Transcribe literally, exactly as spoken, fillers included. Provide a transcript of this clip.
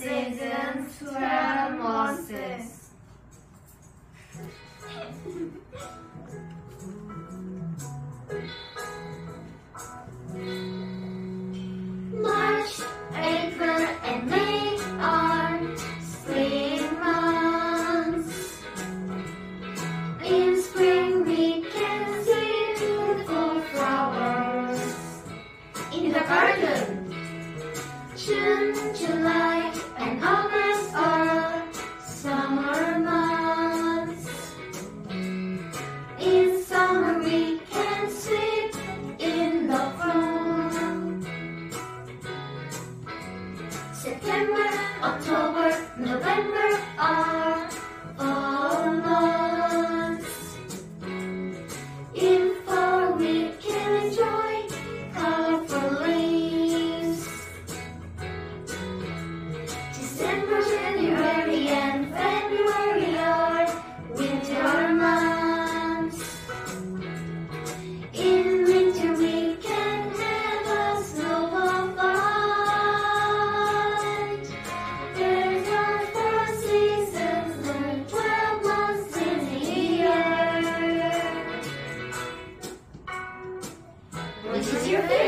seasons, twelve months. March, April, and May are spring months. In spring we can see beautiful flowers in the garden. June, July, and August are summer months. In summer we can sleep in the fall. September, October, November are fall months. In fall we can enjoy colorful leaves. December, January, and February are winter months. In winter we can have a snowball fight. There's are four seasons and twelve months in a year. Which is your favorite?